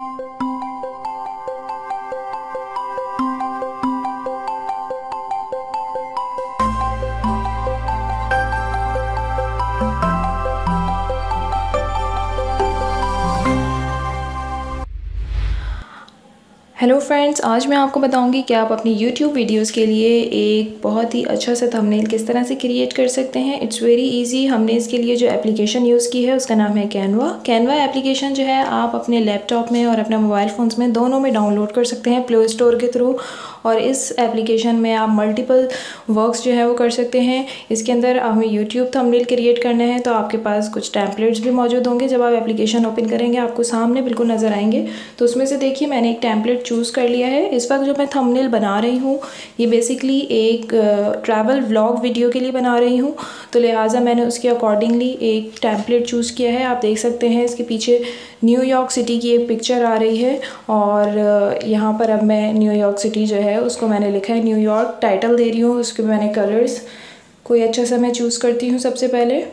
Hello friends, आज मैं आपको बताऊंगी कि आप अपनी YouTube वीडियोस के लिए एक बहुत ही अच्छा सा थंबनेल किस तरह से क्रिएट कर सकते हैं। It's very easy. हमने इसके लिए जो एप्लीकेशन यूज़ की है उसका नाम है कैनवा एप्लीकेशन जो है आप अपने लैपटॉप में और अपने मोबाइल फ़ोन्स में दोनों में डाउनलोड कर सकते हैं प्ले स्टोर के थ्रू। और इस एप्लीकेशन में आप मल्टीपल वर्क्स जो है वो कर सकते हैं। इसके अंदर हमें यूट्यूब थंबनेल क्रिएट करना है तो आपके पास कुछ टेम्पलेट्स भी मौजूद होंगे। जब आप एप्लीकेशन ओपन करेंगे आपको सामने बिल्कुल नज़र आएंगे। तो उसमें से देखिए मैंने एक टेम्पलेट चूज़ कर लिया है। इस वक्त जो मैं थंबनेल बना रही हूँ ये बेसिकली एक ट्रैवल व्लॉग वीडियो के लिए बना रही हूँ, तो लिहाजा मैंने उसके अकॉर्डिंगली एक टेम्पलेट चूज़ किया है। आप देख सकते हैं इसके पीछे न्यूयॉर्क सिटी की एक पिक्चर आ रही है और यहाँ पर अब मैं न्यूयॉर्क सिटी जो है उसको मैंने लिखा है न्यूयॉर्क, टाइटल दे रही हूँ। उसके मैंने कलर्स कोई अच्छा सा मैं चूज़ करती हूँ। सबसे पहले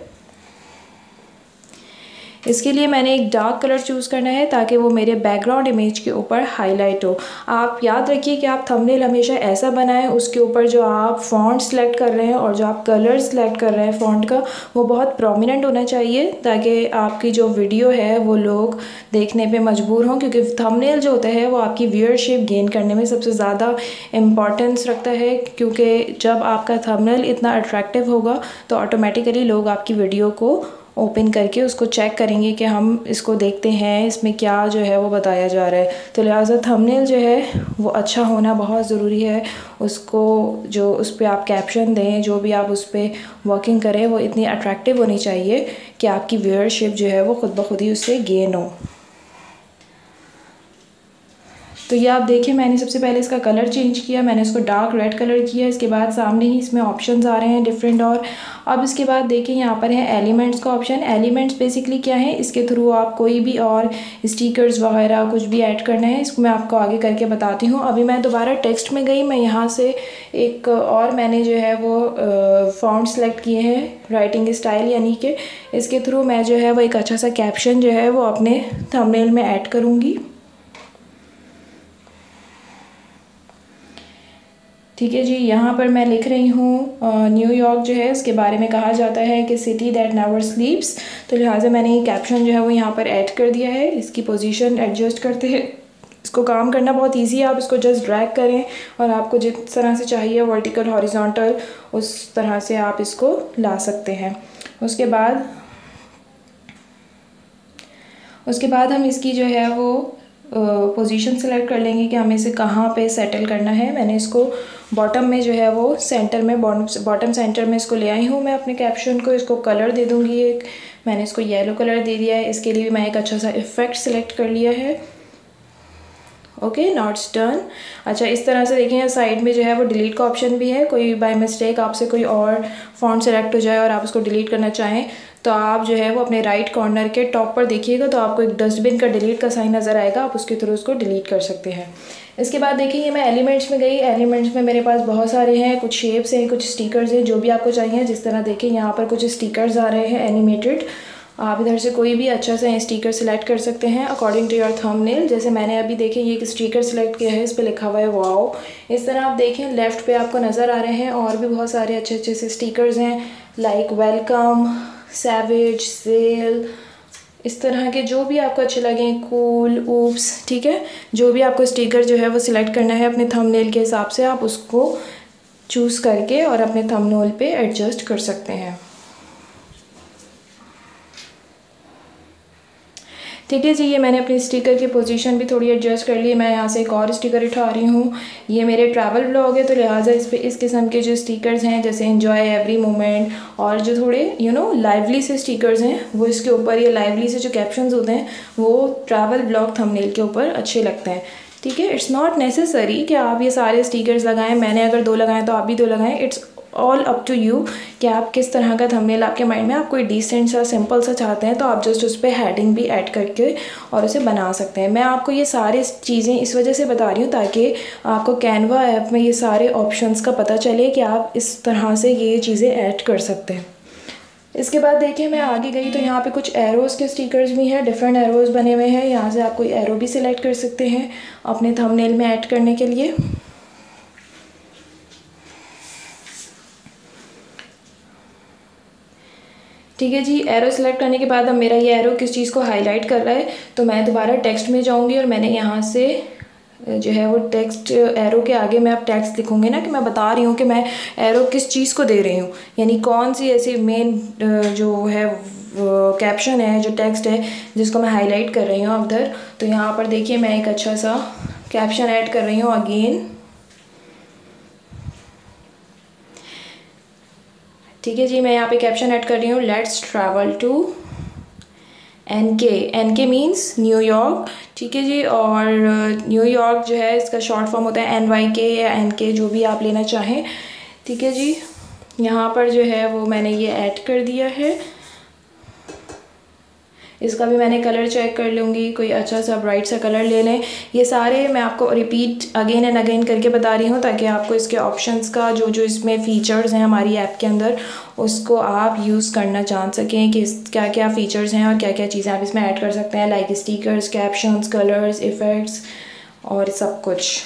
इसके लिए मैंने एक डार्क कलर चूज़ करना है ताकि वो मेरे बैकग्राउंड इमेज के ऊपर हाईलाइट हो। आप याद रखिए कि आप थंबनेल हमेशा ऐसा बनाएं उसके ऊपर जो आप फ़ॉन्ट सेलेक्ट कर रहे हैं और जो आप कलर सेलेक्ट कर रहे हैं फ़ॉन्ट का वो बहुत प्रोमिनेंट होना चाहिए ताकि आपकी जो वीडियो है वो लोग देखने पे मजबूर हों, क्योंकि थंबनेल जो होता है वो आपकी व्यूअरशिप गेन करने में सबसे ज़्यादा इम्पॉर्टेंस रखता है। क्योंकि जब आपका थंबनेल इतना अट्रैक्टिव होगा तो ऑटोमेटिकली लोग आपकी वीडियो को ओपन करके उसको चेक करेंगे कि हम इसको देखते हैं इसमें क्या जो है वो बताया जा रहा है। तो लिहाजा थंबनेल जो है वो अच्छा होना बहुत ज़रूरी है। उसको जो उस पर आप कैप्शन दें, जो भी आप उस पर वर्किंग करें वो इतनी अट्रैक्टिव होनी चाहिए कि आपकी व्यूअरशिप जो है वो ख़ुद ब खुद ही उससे गेन हो। तो ये आप देखें मैंने सबसे पहले इसका कलर चेंज किया, मैंने इसको डार्क रेड कलर किया। इसके बाद सामने ही इसमें ऑप्शंस आ रहे हैं डिफरेंट। और अब इसके बाद देखें यहाँ पर है एलिमेंट्स का ऑप्शन। एलिमेंट्स बेसिकली क्या है, इसके थ्रू आप कोई भी और स्टिकर्स वगैरह कुछ भी ऐड करना है इसको मैं आपको आगे करके बताती हूँ। अभी मैं दोबारा टेक्स्ट में गई, मैं यहाँ से एक और मैंने जो है वो फॉन्ट सेलेक्ट किए हैं राइटिंग स्टाइल, यानी कि इसके थ्रू मैं जो है वो एक अच्छा सा कैप्शन जो है वो अपने थंबनेल में ऐड करूँगी। ठीक है जी, यहाँ पर मैं लिख रही हूँ न्यूयॉर्क जो है उसके बारे में कहा जाता है कि सिटी दैट नेवर स्लीप्स। तो लिहाजा मैंने ये कैप्शन जो है वो यहाँ पर ऐड कर दिया है। इसकी पोजीशन एडजस्ट करते हैं। इसको काम करना बहुत इजी है। आप इसको जस्ट ड्रैग करें और आपको जिस तरह से चाहिए वर्टिकल हॉरिजॉन्टल उस तरह से आप इसको ला सकते हैं। उसके बाद हम इसकी जो है वो पोजीशन सेलेक्ट कर लेंगे कि हमें इसे कहाँ पे सेटल करना है। मैंने इसको बॉटम में जो है वो सेंटर में बॉटम सेंटर में इसको ले आई हूँ मैं अपने कैप्शन को। इसको कलर दे दूँगी एक, मैंने इसको येलो कलर दे दिया है। इसके लिए भी मैं एक अच्छा सा इफेक्ट सेलेक्ट कर लिया है। Okay, now it's done. अच्छा, इस तरह से देखें साइड में जो है वो डिलीट का ऑप्शन भी है। कोई बाय मिस्टेक आपसे कोई और फॉन्ट सेलेक्ट हो जाए और आप उसको डिलीट करना चाहें तो आप जो है वो अपने राइट कॉर्नर के टॉप पर देखिएगा तो आपको एक डस्टबिन का डिलीट का साइन नज़र आएगा, आप उसके थ्रू उसको डिलीट कर सकते हैं। इसके बाद देखिए ये मैं एलिमेंट्स में गई। एलिमेंट्स में मेरे पास बहुत सारे हैं, कुछ शेप्स हैं, कुछ स्टिकर्स हैं, जो भी आपको चाहिए। जिस तरह देखें यहाँ पर कुछ स्टिकर्स आ रहे हैं एनिमेटेड। आप इधर से कोई भी अच्छा सा स्टिकर सेलेक्ट कर सकते हैं अकॉर्डिंग टू योर थंबनेल। जैसे मैंने अभी देखें ये एक स्टिकर सेलेक्ट किया है, इस पर लिखा हुआ है वाओ। इस तरह आप देखें लेफ़्ट पे आपको नज़र आ रहे हैं और भी बहुत सारे अच्छे अच्छे से स्टिकर्स हैं, लाइक वेलकम, सैवेज, सेल, इस तरह के जो भी आपको अच्छे लगें, कूल, ऊप्स। ठीक है, जो भी आपको स्टिकर जो है वो सिलेक्ट करना है अपने थंबनेल के हिसाब से आप उसको चूज़ करके और अपने थंबनेल पे एडजस्ट कर सकते हैं। ठीक है जी, ये मैंने अपनी स्टिकर की पोजीशन भी थोड़ी एडजस्ट कर ली। मैं यहाँ से एक और स्टिकर उठा रही हूँ। ये मेरे ट्रैवल ब्लॉग है तो लिहाजा इस पे इस किस्म के जो स्टिकर्स हैं जैसे एंजॉय एवरी मोमेंट और जो थोड़े लाइवली से स्टिकर्स हैं वो इसके ऊपर, ये लाइवली से जो कैप्शंस होते हैं वो ट्रैवल ब्लॉग थंबनेल के ऊपर अच्छे लगते हैं। ठीक है, इट्स नॉट नेसेसरी कि आप ये सारे स्टिकर्स लगाएं। मैंने अगर 2 लगाएं तो आप भी 2 लगाएं। It's all up to you कि आप किस तरह का थंबनेल आपके माइंड में, आप कोई डिसेंट सा सिंपल सा चाहते हैं तो आप जस्ट उस पर हेडिंग भी ऐड करके और उसे बना सकते हैं। मैं आपको ये सारी चीज़ें इस वजह से बता रही हूँ ताकि आपको कैनवा ऐप में ये सारे ऑप्शंस का पता चले कि आप इस तरह से ये चीज़ें ऐड कर सकते हैं। इसके बाद देखिए मैं आगे गई तो यहाँ पे कुछ एरोज़ के स्टिकर्स भी हैं, डिफरेंट एरोज़ बने हुए हैं। यहाँ से आप कोई एरो भी सिलेक्ट कर सकते हैं अपने थंबनेल में ऐड करने के लिए। ठीक है जी, एरो सेलेक्ट करने के बाद अब मेरा ये एरो किस चीज़ को हाईलाइट कर रहा है, तो मैं दोबारा टेक्स्ट में जाऊँगी और मैंने यहाँ से जो है वो टेक्स्ट, एरो के आगे मैं अब टेक्स्ट लिखूँगी ना कि मैं बता रही हूँ कि मैं एरो किस चीज़ को दे रही हूँ, यानी कौन सी ऐसी मेन जो है कैप्शन है, जो टेक्स्ट है जिसको मैं हाईलाइट कर रही हूँ उधर। तो यहाँ पर देखिए मैं एक अच्छा सा कैप्शन ऐड कर रही हूँ अगेन। ठीक है जी, मैं यहाँ पे कैप्शन ऐड कर रही हूँ, let's travel to NK means New York. ठीक है जी, और न्यूयॉर्क जो है इसका शॉर्ट फॉर्म होता है NYK या NK, जो भी आप लेना चाहें। ठीक है जी, यहाँ पर जो है वो मैंने ये ऐड कर दिया है। इसका भी मैंने कलर चेक कर लूँगी, कोई अच्छा सा ब्राइट सा कलर ले लें। ये सारे मैं आपको रिपीट अगेन एंड अगेन करके बता रही हूँ ताकि आपको इसके ऑप्शंस का जो इसमें फ़ीचर्स हैं हमारी ऐप के अंदर, उसको आप यूज़ करना जान सकें कि क्या क्या फ़ीचर्स हैं और क्या क्या चीज़ें आप इसमें ऐड कर सकते हैं, like stickers, captions, colours, effects और सब कुछ।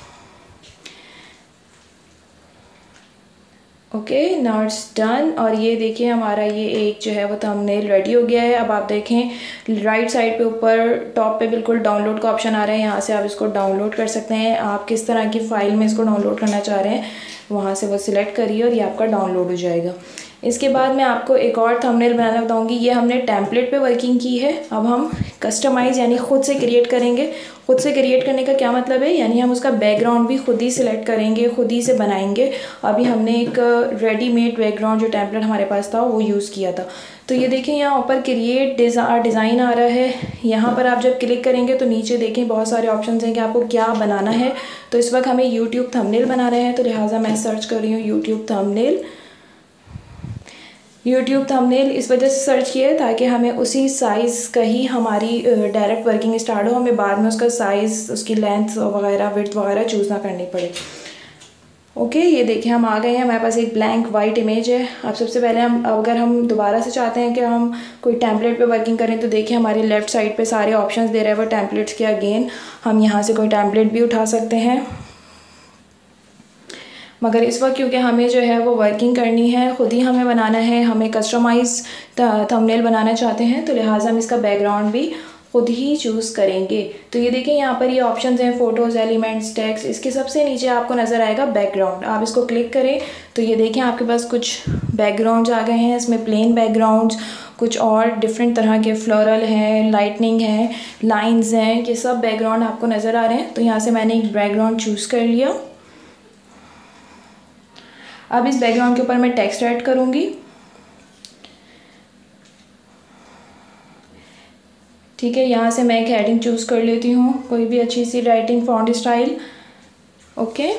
Okay, now it's done. और ये देखिए हमारा ये एक जो है वो थंबनेल रेडी हो गया है। अब आप देखें राइट साइड पे ऊपर टॉप पे बिल्कुल डाउनलोड का ऑप्शन आ रहा है, यहाँ से आप इसको डाउनलोड कर सकते हैं। आप किस तरह की फ़ाइल में इसको डाउनलोड करना चाह रहे हैं वहाँ से वो सिलेक्ट करिए और ये आपका डाउनलोड हो जाएगा। इसके बाद मैं आपको एक और थंबनेल बनाना बताऊंगी। ये हमने टेम्पलेट पे वर्किंग की है, अब हम कस्टमाइज़ यानी ख़ुद से क्रिएट करेंगे। ख़ुद से क्रिएट करने का क्या मतलब है, यानी हम उसका बैकग्राउंड भी खुद ही सिलेक्ट करेंगे, खुद ही से बनाएंगे। अभी हमने एक रेडीमेड बैकग्राउंड जो टेम्पलेट हमारे पास था वो यूज़ किया था। तो ये देखें यहाँ ऊपर क्रिएट डिज़ाइन आ रहा है। यहाँ पर आप जब क्लिक करेंगे तो नीचे देखें बहुत सारे ऑप्शन हैं कि आपको क्या बनाना है। तो इस वक्त हमें यूट्यूब थंबनेल बना रहे हैं, तो लिहाजा मैं सर्च कर रही हूँ यूट्यूब थंबनेल। यूट्यूब थंबनेल इस वजह से सर्च किया है ताकि हमें उसी साइज़ का ही हमारी डायरेक्ट वर्किंग स्टार्ट हो, हमें बाद में उसका साइज़, उसकी लेंथ वगैरह, विड्थ वगैरह चूज़ ना करनी पड़े। ओके, ये देखिए हम आ गए हैं, हमारे पास एक ब्लैंक वाइट इमेज है। अब सबसे पहले अगर हम दोबारा से चाहते हैं कि हम कोई टेम्पलेट पे वर्किंग करें तो देखिए हमारी लेफ़्ट साइड पे सारे ऑप्शंस दे रहे हैं वो टेम्पलेट्स के। अगेन हम यहाँ से कोई टेम्पलेट भी उठा सकते हैं, मगर इस वक्त क्योंकि हमें जो है वो वर्किंग करनी है, ख़ुद ही हमें बनाना है, हमें कस्टमाइज़ थंबनेल बनाना चाहते हैं, तो लिहाजा हम इसका बैकग्राउंड भी खुद ही चूज़ करेंगे। तो ये देखें यहाँ पर ये ऑप्शंस हैं, फ़ोटोज़, एलिमेंट्स, टेक्स्ट। इसके सबसे नीचे आपको नज़र आएगा बैकग्राउंड। आप इसको क्लिक करें तो ये देखें आपके पास कुछ बैकग्राउंड्स आ गए हैं। इसमें प्लेन बैकग्राउंड्स, कुछ और डिफरेंट तरह के फ्लोरल हैं, लाइटनिंग है, लाइन्स हैं, ये सब बैकग्राउंड आपको नज़र आ रहे हैं। तो यहाँ से मैंने एक बैकग्राउंड चूज़ कर लिया। अब इस बैकग्राउंड के ऊपर मैं टेक्स्ट ऐड करूँगी। ठीक है, यहाँ से मैं एक हेडिंग चूज़ कर लेती हूँ, कोई भी अच्छी सी राइटिंग फॉन्ट स्टाइल। ओके,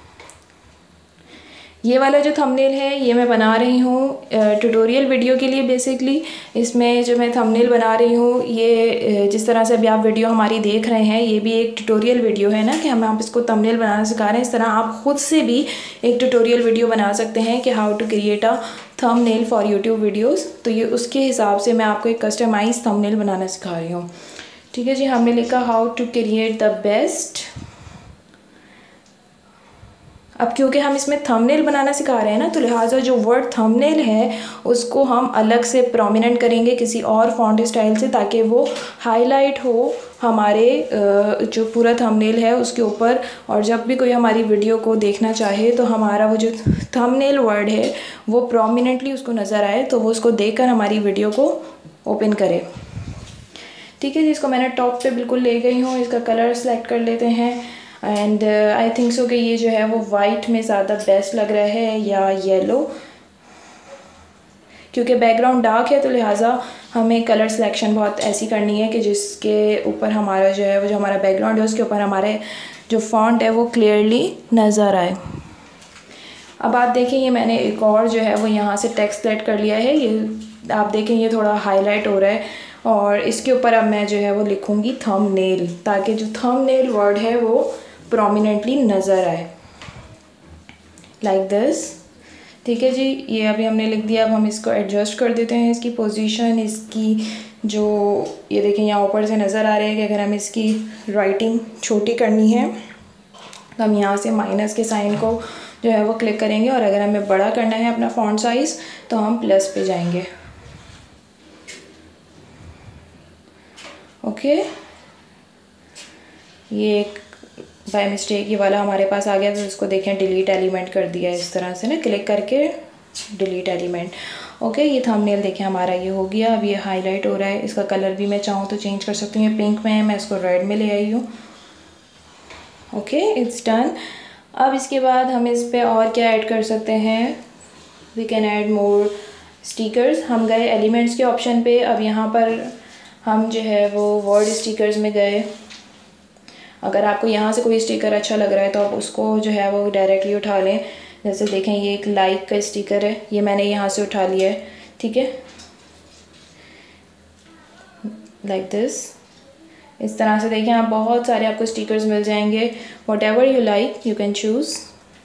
ये वाला जो थंबनेल है ये मैं बना रही हूँ ट्यूटोरियल वीडियो के लिए। बेसिकली इसमें जो मैं थंबनेल बना रही हूँ, ये जिस तरह से अभी आप वीडियो हमारी देख रहे हैं, ये भी एक ट्यूटोरियल वीडियो है ना, कि हम आप इसको थंबनेल बनाना सिखा रहे हैं। इस तरह आप खुद से भी एक ट्यूटोरियल वीडियो बना सकते हैं कि how to create a thumbnail for YouTube videos. तो ये उसके हिसाब से मैं आपको एक कस्टमाइज थंबनेल बनाना सिखा रही हूँ। ठीक है जी, हमने लिखा how to create the best. अब क्योंकि हम इसमें थंबनेल बनाना सिखा रहे हैं ना, तो लिहाजा जो वर्ड थंबनेल है उसको हम अलग से प्रोमिनेंट करेंगे किसी और फॉन्ट स्टाइल से, ताकि वो हाईलाइट हो हमारे जो पूरा थंबनेल है उसके ऊपर। और जब भी कोई हमारी वीडियो को देखना चाहे तो हमारा वो जो थंबनेल वर्ड है वो प्रोमिनेंटली उसको नज़र आए, तो वो उसको देखकर हमारी वीडियो को ओपन करे। ठीक है जी, इसको मैंने टॉप पे बिल्कुल ले गई हूँ। इसका कलर सेलेक्ट कर लेते हैं एंड आई थिंक सो कि ये जो है वो वाइट में ज़्यादा बेस्ट लग रहा है, या येलो, क्योंकि बैकग्राउंड डार्क है तो लिहाजा हमें कलर सिलेक्शन बहुत ऐसी करनी है कि जिसके ऊपर हमारा जो है वो जो हमारा बैकग्राउंड है उसके ऊपर हमारे जो फॉन्ट है वो क्लियरली नज़र आए। अब आप देखें ये मैंने एक और जो है वो यहाँ से टेक्स्ट सेलेक्ट कर लिया है। ये आप देखें ये थोड़ा हाईलाइट हो रहा है और इसके ऊपर अब मैं जो है वो लिखूँगी थंबनेल, ताकि जो थंबनेल वर्ड है वो प्रोमिनेंटली नज़र आए, लाइक दिस। ठीक है जी, ये अभी हमने लिख दिया। अब हम इसको एडजस्ट कर देते हैं, इसकी पोजीशन, इसकी जो ये देखें यहाँ ऊपर से नज़र आ रहा है कि अगर हम इसकी राइटिंग छोटी करनी है तो हम यहाँ से माइनस के साइन को जो है वो क्लिक करेंगे, और अगर हमें बड़ा करना है अपना फ़ॉन्ट साइज़ तो हम प्लस पे जाएंगे। ओके, ये एक बाय मिस्टेक ये वाला हमारे पास आ गया, तो इसको देखें डिलीट एलिमेंट कर दिया इस तरह से ना, क्लिक करके डिलीट एलिमेंट। ओके, ये थंबनेल देखें हमारा ये हो गया। अब ये हाईलाइट हो रहा है, इसका कलर भी मैं चाहूँ तो चेंज कर सकती हूँ। ये पिंक में है, मैं इसको रेड में ले आई हूँ। Okay, it's done. अब इसके बाद हम इस पे और क्या ऐड कर सकते हैं, we can add more stickers. हम गए एलिमेंट्स के ऑप्शन पे, अब यहाँ पर हम जो है वो वर्ड स्टिकर्स में गए। अगर आपको यहाँ से कोई स्टिकर अच्छा लग रहा है तो आप उसको जो है वो डायरेक्टली उठा लें। जैसे देखें ये एक लाइक का स्टिकर है, ये मैंने यहाँ से उठा लिया है। ठीक है, लाइक दिस, इस तरह से देखें आप बहुत सारे आपको स्टिकर्स मिल जाएंगे। Whatever you like you can choose.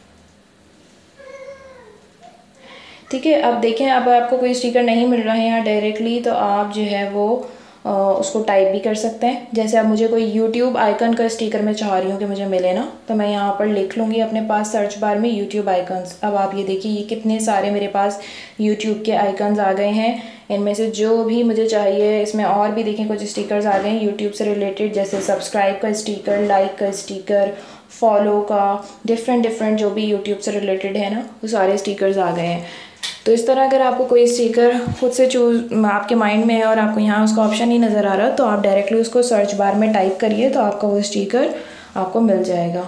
ठीक है, अब देखें अब आपको कोई स्टिकर नहीं मिल रहा है यहाँ डायरेक्टली, तो आप जो है वो उसको टाइप भी कर सकते हैं। जैसे अब मुझे कोई यूट्यूब आइकन का स्टिकर मैं चाह रही हूँ कि मुझे मिले ना, तो मैं यहाँ पर लिख लूँगी अपने पास सर्च बार में यूट्यूब आइकन्स। अब आप ये देखिए ये कितने सारे मेरे पास यूट्यूब के आइकन्स आ गए हैं। इनमें से जो भी मुझे चाहिए, इसमें और भी देखें कुछ स्टिकर्स आ गए हैं यूट्यूब से रिलेटेड, जैसे सब्सक्राइब का स्टिकर, लाइक का स्टिकर, फॉलो का, डिफरेंट जो भी यूट्यूब से रिलेटेड है ना, वो सारे स्टिकर्स आ गए हैं। तो इस तरह अगर आपको कोई स्टिकर खुद से चूज आपके माइंड में है और आपको यहाँ उसका ऑप्शन नहीं नज़र आ रहा, तो आप डायरेक्टली उसको सर्च बार में टाइप करिए तो आपका वो स्टिकर आपको मिल जाएगा।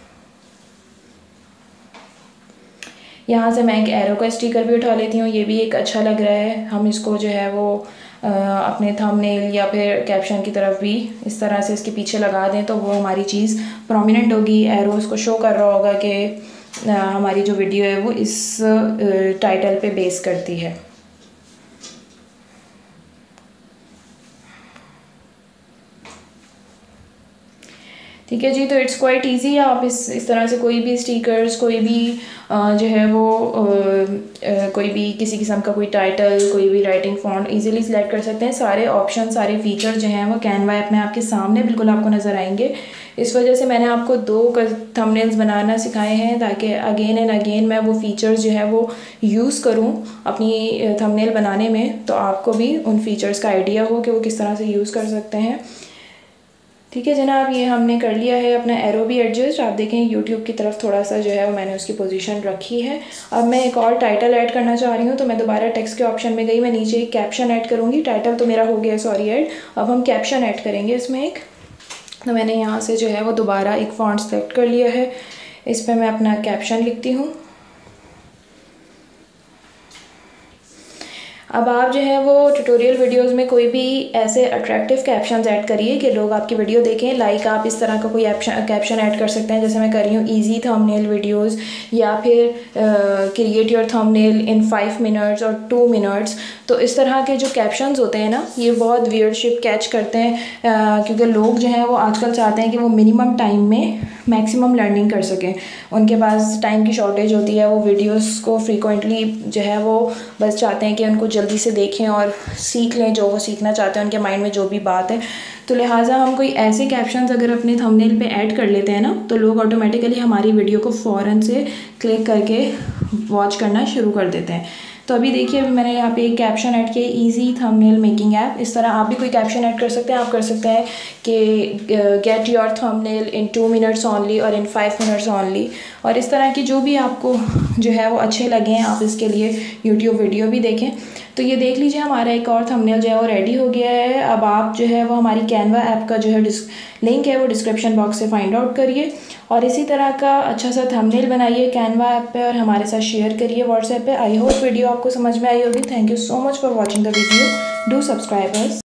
यहाँ से मैं एक एरो का स्टिकर भी उठा लेती हूँ, ये भी एक अच्छा लग रहा है। हम इसको जो है वो अपने थंबनेल या फिर कैप्शन की तरफ भी इस तरह से इसके पीछे लगा दें तो वो हमारी चीज़ प्रोमिनेंट होगी। एरो उसको शो कर रहा होगा कि हमारी जो वीडियो है वो इस टाइटल पे बेस करती है। ठीक है जी, तो इट्स क्वाइट इजी। आप इस तरह से कोई भी स्टिकर्स, कोई भी जो है वो कोई भी किसी किस्म का कोई टाइटल, कोई भी राइटिंग फॉन्ट इजीली सिलेक्ट कर सकते हैं। सारे ऑप्शन, सारे फीचर जो हैं वो कैनवा ऐप में आपके सामने बिल्कुल आपको नज़र आएंगे। इस वजह से मैंने आपको 2 थंबनेल्स बनाना सिखाए हैं ताकि अगेन एंड अगेन मैं वो फीचर्स जो है वो यूज़ करूँ अपनी थंबनेल बनाने में, तो आपको भी उन फीचर्स का आइडिया हो कि वो किस तरह से यूज़ कर सकते हैं। ठीक है जनाब, ये हमने कर लिया है अपना एरो भी एडजस्ट। आप देखें यूट्यूब की तरफ थोड़ा सा जो है वो मैंने उसकी पोजीशन रखी है। अब मैं एक और टाइटल ऐड करना चाह रही हूँ, तो मैं दोबारा टेक्स्ट के ऑप्शन में गई, मैं नीचे एक कैप्शन ऐड करूँगी। टाइटल तो मेरा हो गया सॉरी ऐड, अब हम कैप्शन ऐड करेंगे इसमें एक। तो मैंने यहाँ से जो है वो दोबारा एक फॉन्ट सेलेक्ट कर लिया है, इस पर मैं अपना कैप्शन लिखती हूँ। अब आप जो है वो ट्यूटोरियल वीडियोस में कोई भी ऐसे अट्रैक्टिव कैप्शंस ऐड करिए कि लोग आपकी वीडियो देखें। लाइक आप इस तरह का कोई कैप्शन ऐड कर सकते हैं, जैसे मैं कर रही हूँ इजी थंबनेल वीडियोस, या फिर create your thumbnail in 5 minutes और 2 मिनट्स। तो इस तरह के जो कैप्शंस होते हैं ना, ये बहुत व्यूअरशिप कैच करते हैं, क्योंकि लोग जो हैं वो आजकल चाहते हैं कि वो मिनिमम टाइम में मैक्सिमम लर्निंग कर सकें। उनके पास टाइम की शॉर्टेज होती है, वो वीडियोस को फ्रीक्वेंटली जो है वो बस चाहते हैं कि उनको जल्दी से देखें और सीख लें जो वो सीखना चाहते हैं, उनके माइंड में जो भी बात है। तो लिहाजा हम कोई ऐसे कैप्शंस अगर अपने थंबनेल पे ऐड कर लेते हैं ना, तो लोग ऑटोमेटिकली हमारी वीडियो को फ़ौरन से क्लिक करके वॉच करना शुरू कर देते हैं। तो अभी देखिए अभी मैंने यहाँ पे एक कैप्शन ऐड किया, इजी थंबनेल मेकिंग ऐप। इस तरह आप भी कोई कैप्शन ऐड कर सकते हैं। आप कर सकते हैं कि get your thumbnail in 2 minutes only और इन 5 मिनट्स ओनली, और इस तरह की जो भी आपको जो है वो अच्छे लगें आप इसके लिए यूट्यूब वीडियो भी देखें। तो ये देख लीजिए हमारा एक और थंबनेल जो है वो रेडी हो गया है। अब आप जो है वो हमारी कैनवा ऐप का जो है लिंक है वो डिस्क्रिप्शन बॉक्स से फाइंड आउट करिए, और इसी तरह का अच्छा सा थंबनेल बनाइए कैनवा ऐप पे और हमारे साथ शेयर करिए व्हाट्सएप पे। आई होप वीडियो आपको समझ में आई होगी। Thank you so much for watching the video. Do subscribe us.